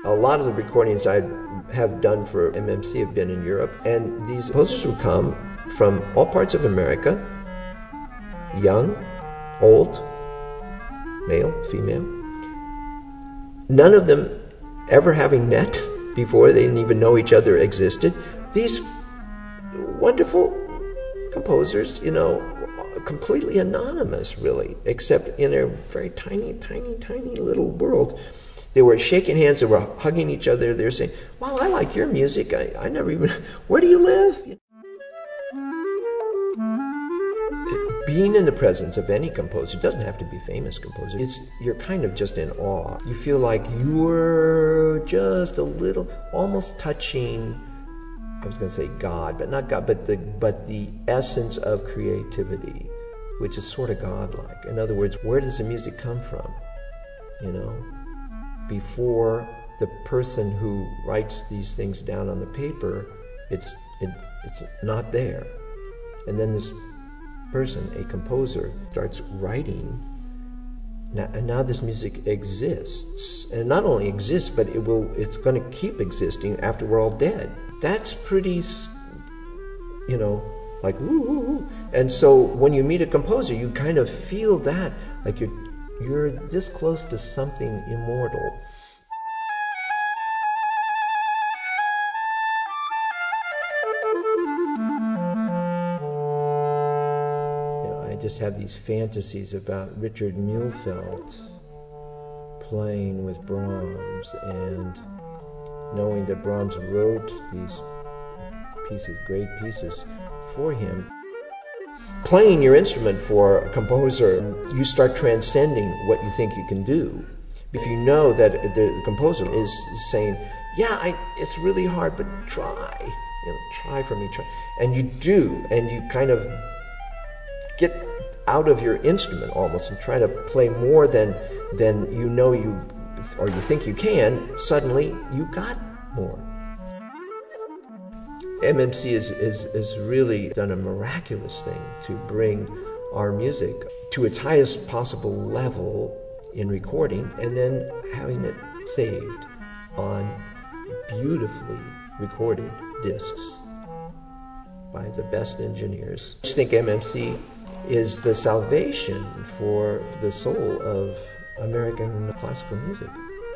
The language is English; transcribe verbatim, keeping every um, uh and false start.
A lot of the recordings I have done for M M C have been in Europe, and these composers would come from all parts of America, young, old, male, female. None of them ever having met before, they didn't even know each other existed. These wonderful composers, you know, completely anonymous really, except in a very tiny, tiny, tiny little world. They were shaking hands, they were hugging each other, they were saying, wow, I like your music, I, I never even, where do you live? Being in the presence of any composer, it doesn't have to be a famous composer, it's, you're kind of just in awe. You feel like you're just a little, almost touching, I was going to say God, but not God, but the, but the essence of creativity, which is sort of godlike. In other words, where does the music come from? You know? Before the person who writes these things down on the paper, it's it, it's not there. And then this person, a composer, starts writing. Now, and now this music exists, and not only exists, but it will. It's going to keep existing after we're all dead. That's pretty, you know, like woo woo woo. And so when you meet a composer, you kind of feel that, like you're. You're this close to something immortal. You know, I just have these fantasies about Richard Mühlfeld playing with Brahms, and knowing that Brahms wrote these pieces, great pieces, for him. Playing your instrument for a composer, you start transcending what you think you can do. If you know that the composer is saying, yeah, I, it's really hard, but try, you know, try for me, try. And you do, and you kind of get out of your instrument almost and try to play more than, than you know you, or you think you can, suddenly you got more. M M C has is, is really done a miraculous thing to bring our music to its highest possible level in recording, and then having it saved on beautifully recorded discs by the best engineers. I just think M M C is the salvation for the soul of American classical music.